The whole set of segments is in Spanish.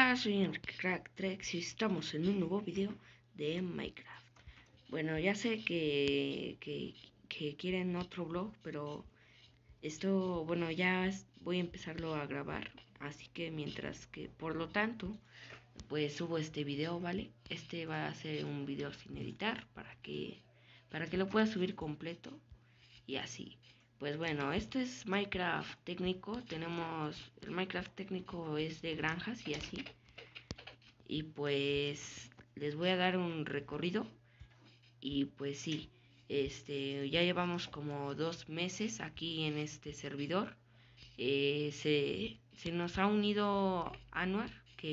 Hola, soy Enrique Crack Trex y estamos en un nuevo video de Minecraft. Bueno, ya sé que quieren otro vlog, pero esto, bueno, voy a empezarlo a grabar. Así que mientras que, por lo tanto, pues subo este video, ¿vale? Este va a ser un video sin editar para que lo pueda subir completo y así. Pues bueno, esto es Minecraft técnico. El Minecraft técnico es de granjas y así. Y pues les voy a dar un recorrido. Y pues sí, ya llevamos como 2 meses aquí en este servidor. Se nos ha unido Anuar,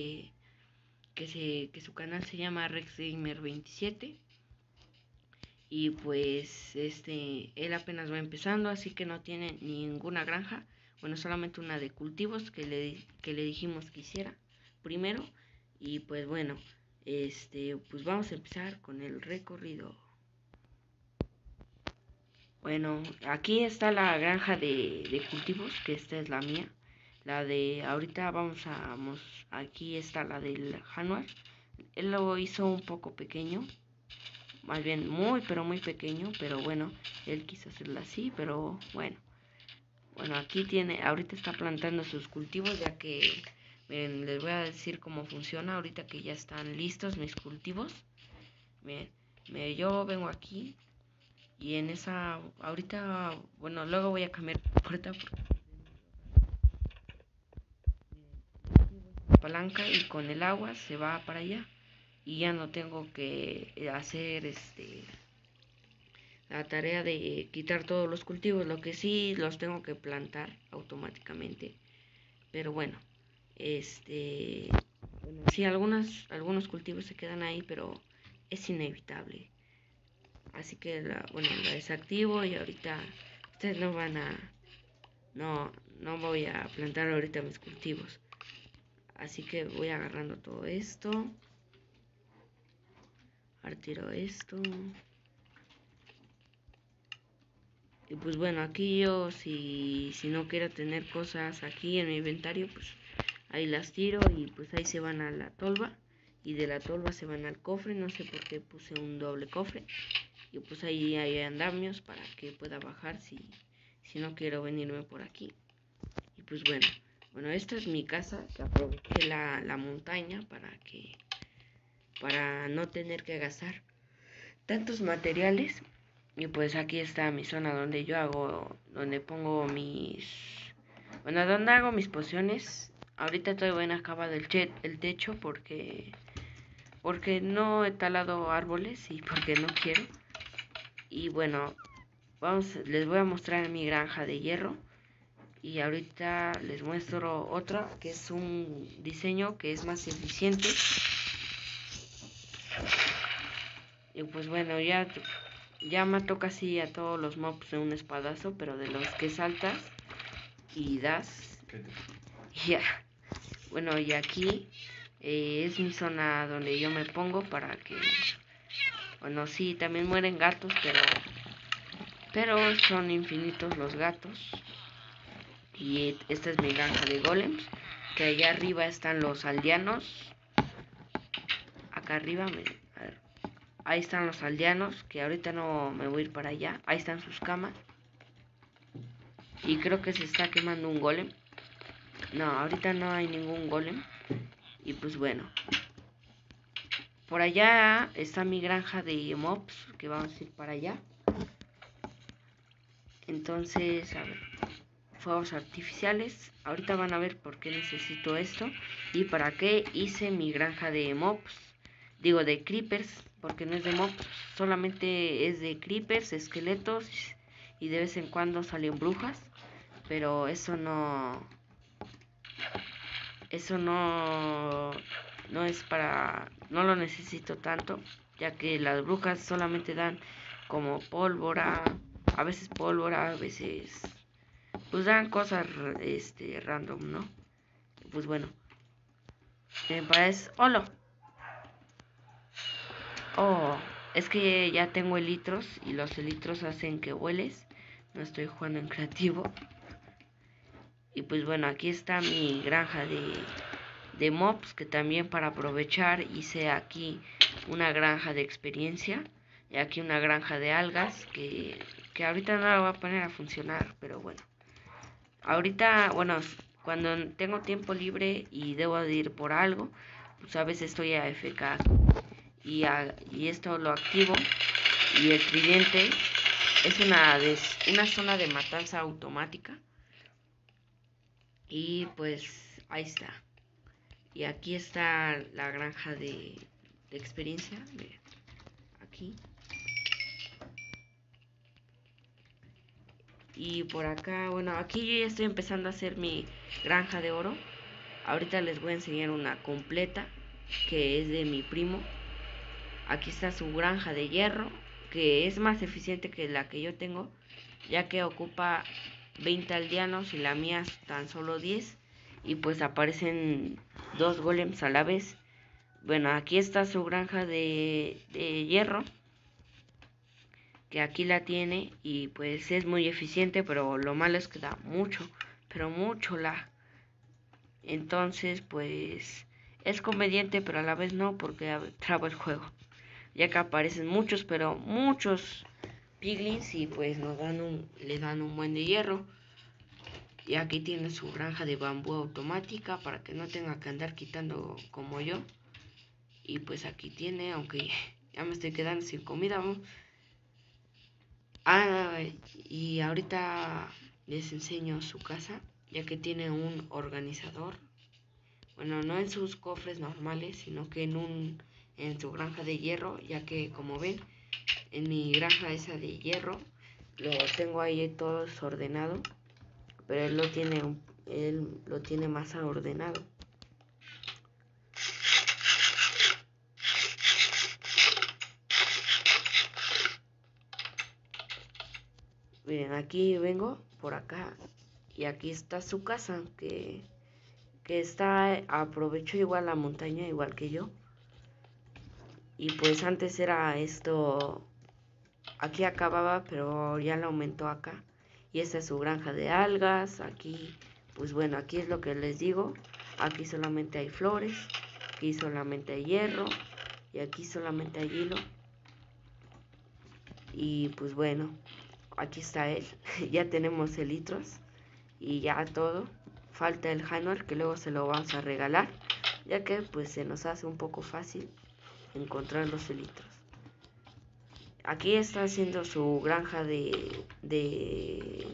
que su canal se llama RexGamer27. Y pues él apenas va empezando, así que no tiene ninguna granja. Bueno, solamente una de cultivos que le dijimos que hiciera primero. Y pues bueno, pues vamos a empezar con el recorrido. Bueno, aquí está la granja de cultivos, que esta es la mía. La de ahorita aquí está la del Januar. Él lo hizo un poco pequeño, más bien pero muy pequeño, pero bueno, él quiso hacerlo así, pero bueno. Bueno, ahorita está plantando sus cultivos, ya que, miren, les voy a decir cómo funciona ahorita que ya están listos mis cultivos. Miren, yo vengo aquí y ahorita, bueno, luego voy a cambiar la puerta porque la palanca y con el agua se va para allá y ya no tengo que hacer la tarea de quitar todos los cultivos, lo que sí los tengo que plantar automáticamente. Pero bueno, sí, algunos cultivos se quedan ahí, pero es inevitable. Así que la desactivo y ahorita ustedes no voy a plantar ahorita mis cultivos. Así que voy agarrando todo esto. Ahora tiro esto. Y pues bueno, aquí yo si no quiero tener cosas aquí en mi inventario, pues ahí las tiro y pues ahí se van a la tolva. Y de la tolva se van al cofre, no sé por qué puse un doble cofre. Y pues ahí hay andamios para que pueda bajar si no quiero venirme por aquí. Y pues bueno, esta es mi casa, que aproveché la montaña para no tener que gastar tantos materiales. Y pues aquí está mi zona donde pongo donde hago mis pociones. Ahorita todavía no he acabado el techo porque no he talado árboles y porque no quiero. Y bueno, les voy a mostrar mi granja de hierro. Y ahorita les muestro otra que es un diseño que es más eficiente. Y pues bueno, ya mato casi a todos los mobs de un espadazo, pero de los que saltas y das. Ya. Bueno, y aquí es mi zona donde yo me pongo para que... Bueno, sí, también mueren gatos, pero son infinitos los gatos. Y esta es mi granja de golems, que allá arriba están los aldeanos. Acá arriba, a ver, ahí están los aldeanos, que ahorita no me voy a ir para allá. Ahí están sus camas. Y creo que se está quemando un golem. No, ahorita no hay ningún golem. Y pues bueno, por allá está mi granja de mobs, que vamos a ir para allá. Entonces, a ver, fuegos artificiales. Ahorita van a ver por qué necesito esto y para qué hice mi granja de mobs. Digo de creepers, porque no es de mobs, solamente es de creepers, esqueletos y de vez en cuando salen brujas. Pero eso no es no lo necesito tanto, ya que las brujas solamente dan como pólvora, a veces pues dan cosas random, ¿no? Pues bueno, me parece... ¡Hola! Oh, es que ya tengo elitros y los elitros hacen que hueles. No estoy jugando en creativo. Y pues bueno, aquí está mi granja de mobs, que también para aprovechar hice aquí una granja de experiencia y aquí una granja de algas que ahorita no la voy a poner a funcionar, pero bueno, ahorita, bueno, cuando tengo tiempo libre y debo de ir por algo, pues a veces estoy a AFK y esto lo activo y el tridente es una zona de matanza automática y pues ahí está. Y aquí está la granja de experiencia, miren, aquí. Y por acá, bueno, aquí yo ya estoy empezando a hacer mi granja de oro. Ahorita les voy a enseñar una completa que es de mi primo. Aquí está su granja de hierro, que es más eficiente que la que yo tengo, ya que ocupa 20 aldeanos y la mía tan solo 10. Y pues aparecen 2 golems a la vez. Bueno, aquí está su granja de hierro, que aquí la tiene y pues es muy eficiente, pero lo malo es que da mucho, pero mucho la. Entonces pues es conveniente, pero a la vez no, porque traba el juego, ya que aparecen muchos, pero muchos piglins y pues le dan un buen de hierro. Y aquí tiene su granja de bambú automática para que no tenga que andar quitando como yo. Y pues aquí tiene, aunque ya me estoy quedando sin comida. Y ahorita les enseño su casa, ya que tiene un organizador. Bueno, no en sus cofres normales, sino que en su granja de hierro, ya que como ven, en mi granja esa de hierro, lo tengo ahí todo desordenado, pero él lo tiene más ordenado. Miren, aquí vengo por acá y aquí está su casa, que está, aprovechó igual la montaña igual que yo. Y pues antes era esto, aquí acababa, pero ya lo aumentó acá. Y esta es su granja de algas. Aquí, pues bueno, aquí es lo que les digo. Aquí solamente hay flores, aquí solamente hay hierro y aquí solamente hay hilo. Y pues bueno, aquí está él. Ya tenemos elitros y ya todo. Falta el Januar, que luego se lo vamos a regalar, ya que pues se nos hace un poco fácil encontrar los elitros. Aquí está haciendo su granja de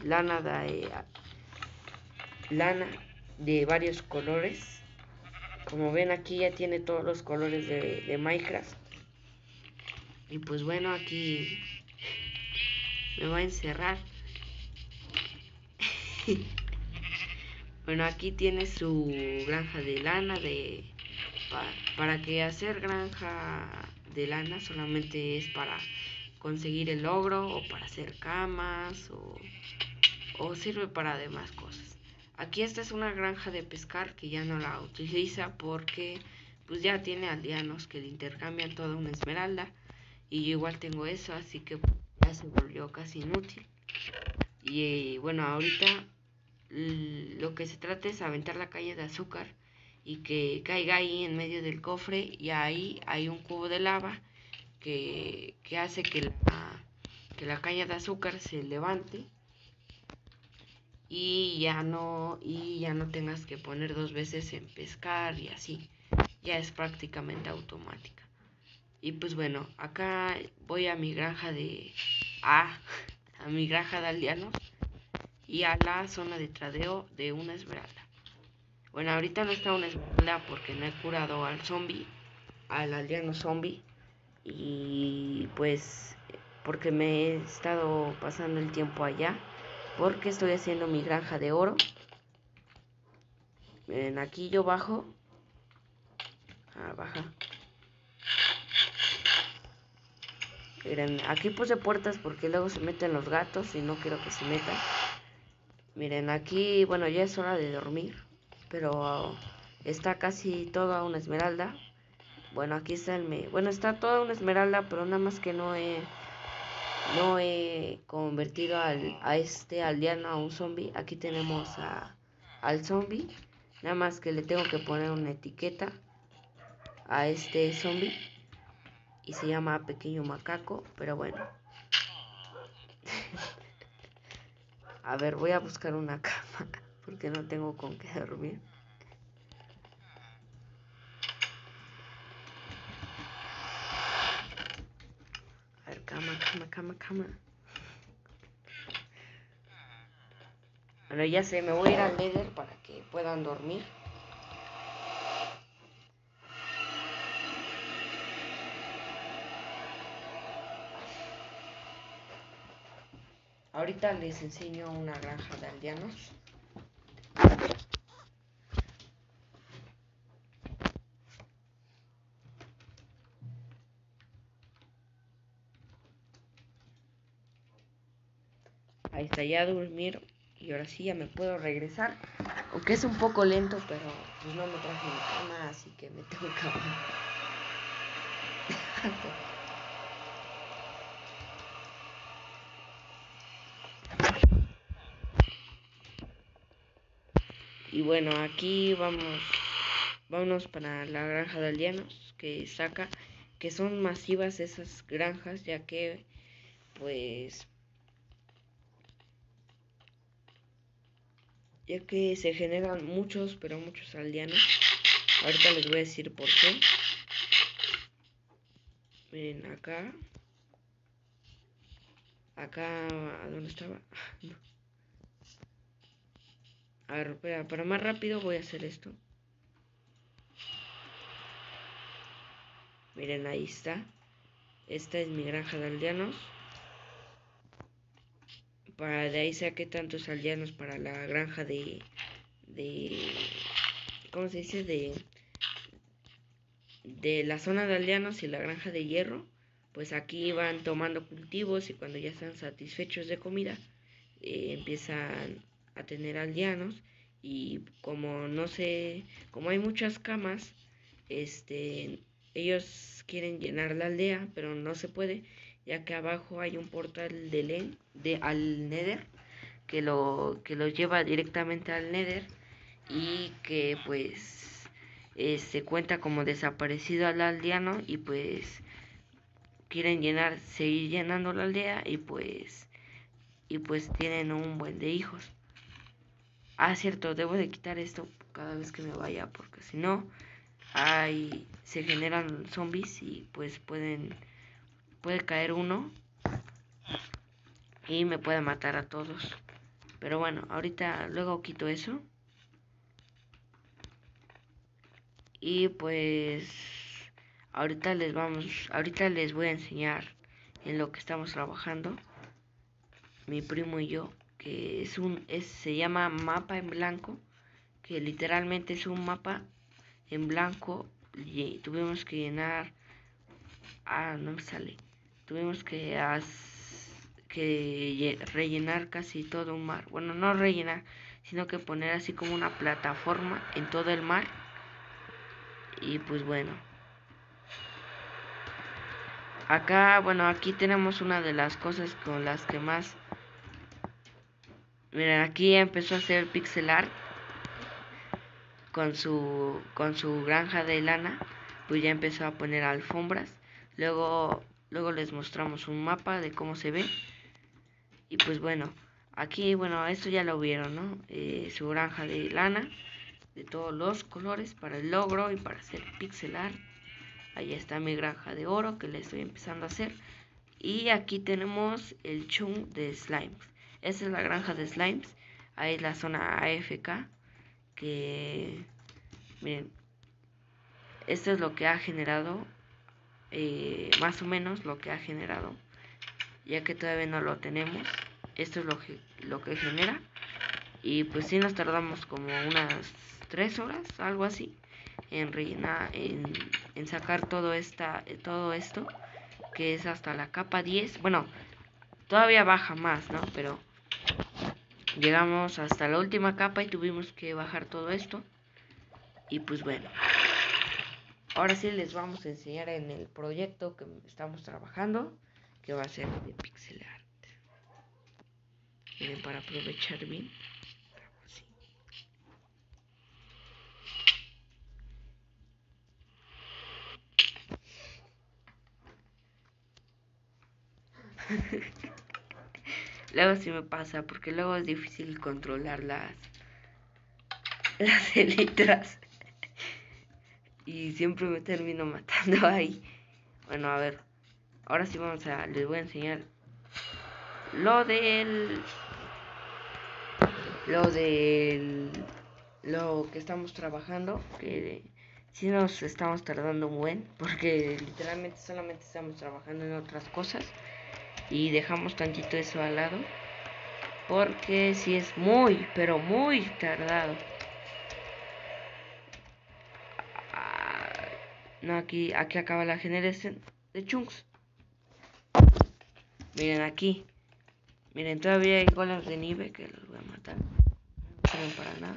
lana de varios colores. Como ven, aquí ya tiene todos los colores de Minecraft. Y pues bueno, aquí me va a encerrar. Bueno, aquí tiene su granja de lana para que hacer granja de lana solamente es para conseguir el ogro o para hacer camas o sirve para demás cosas. Aquí esta es una granja de pescar que ya no la utiliza porque pues ya tiene aldeanos que le intercambian toda una esmeralda y yo igual tengo eso, así que ya se volvió casi inútil. Y bueno, ahorita lo que se trata es aventar la caña de azúcar y que caiga ahí en medio del cofre y ahí hay un cubo de lava que hace que la caña de azúcar se levante y ya no tengas que poner 2 veces en pescar y así, ya es prácticamente automática. Y pues bueno, acá voy a mi granja a mi granja de aldeanos y a la zona de tradeo de una esmeralda. Bueno, ahorita no está una esmeralda porque no he curado al zombie, al aldeano zombie, y pues porque me he estado pasando el tiempo allá, porque estoy haciendo mi granja de oro. Miren, aquí yo bajo, baja. Miren, aquí puse puertas porque luego se meten los gatos y no quiero que se metan. Miren, aquí, bueno, ya es hora de dormir, pero está casi toda una esmeralda. Bueno, aquí está bueno, está toda una esmeralda, pero nada más que no he convertido a este aldeano a un zombie. Aquí tenemos al zombie Nada más que le tengo que poner una etiqueta a este zombie. Y se llama Pequeño Macaco, pero bueno. A ver, voy a buscar una cama, porque no tengo con qué dormir. A ver, cama. Bueno, ya sé, me voy a ir al Nether para que puedan dormir. Ahorita les enseño una granja de aldeanos. Ahí está, ya durmieron. Y ahora sí ya me puedo regresar. Aunque es un poco lento, pero pues no me traje mi cama, así que me tengo que dormir. Y bueno, aquí vámonos para la granja de aldeanos que saca, que son masivas esas granjas, ya que pues se generan muchos, pero muchos aldeanos. Ahorita les voy a decir por qué. Miren, acá, ¿dónde estaba? No. A ver, espera, para más rápido voy a hacer esto. Miren, ahí está. Esta es mi granja de aldeanos. De ahí saqué tantos aldeanos para la granja de ¿cómo se dice? De la zona de aldeanos y la granja de hierro. Pues aquí van tomando cultivos y cuando ya están satisfechos de comida, empiezan a tener aldeanos. Y como no sé, como hay muchas camas, ellos quieren llenar la aldea, pero no se puede, ya que abajo hay un portal al Nether que lo lleva directamente al Nether y que pues se cuenta como desaparecido al aldeano y pues quieren seguir llenando la aldea y pues tienen un buen de hijos. Ah, cierto, debo de quitar esto cada vez que me vaya porque si no se generan zombies y pues puede caer uno y me puede matar a todos. Pero bueno, ahorita luego quito eso. Y pues ahorita les voy a enseñar en lo que estamos trabajando mi primo y yo, que se llama mapa en blanco, que literalmente es un mapa en blanco y tuvimos que llenar, no me sale, tuvimos que rellenar casi todo un mar, bueno, no rellenar, sino que poner así como una plataforma en todo el mar. Y pues bueno, aquí tenemos una de las cosas con las que más... Miren, aquí empezó a hacer pixel art con su granja de lana. Pues ya empezó a poner alfombras. Luego les mostramos un mapa de cómo se ve. Y pues bueno, aquí, esto ya lo vieron, ¿no? Su granja de lana, de todos los colores para el logro y para hacer pixel art. Ahí está mi granja de oro que le estoy empezando a hacer. Y aquí tenemos el chung de slimes. Esta es la granja de slimes. Ahí es la zona AFK. Que miren, esto es lo que ha generado. Más o menos lo que ha generado. Ya que todavía no lo tenemos. Esto es lo que genera. Y pues sí nos tardamos como unas 3 horas, algo así, en rellenar, en sacar todo esto, que es hasta la capa 10. Bueno, todavía baja más, ¿no? Pero llegamos hasta la última capa y tuvimos que bajar todo esto. Y pues bueno, ahora sí les vamos a enseñar en el proyecto que estamos trabajando, que va a ser de pixel art. Miren, para aprovechar bien. Así. Luego sí me pasa, porque luego es difícil controlar las elitras. Y siempre me termino matando ahí. Bueno, a ver. Ahora sí les voy a enseñar lo del... Lo del... Lo que estamos trabajando. Que sí nos estamos tardando un buen. Porque literalmente solamente estamos trabajando en otras cosas. Y dejamos tantito eso al lado. Porque sí es muy, pero muy tardado. No, aquí acaba la generación de chunks. Miren aquí. Miren, todavía hay golems de nieve que los voy a matar. No sirven para nada.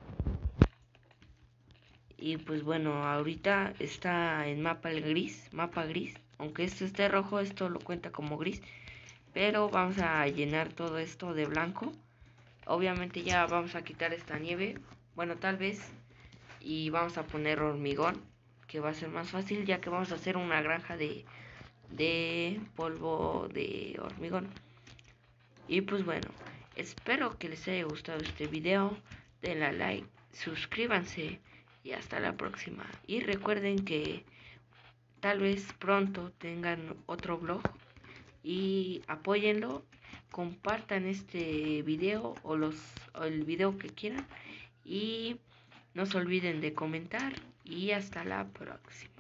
Y pues bueno, ahorita está en mapa gris. Aunque esto esté rojo, esto lo cuenta como gris. Pero vamos a llenar todo esto de blanco. Obviamente ya vamos a quitar esta nieve. Bueno, tal vez. Y vamos a poner hormigón, que va a ser más fácil, ya que vamos a hacer una granja de polvo de hormigón. Y pues bueno, espero que les haya gustado este video. Denle like, suscríbanse y hasta la próxima. Y recuerden que tal vez pronto tengan otro vlog y apóyenlo. Compartan este video o el video que quieran y no se olviden de comentar y hasta la próxima.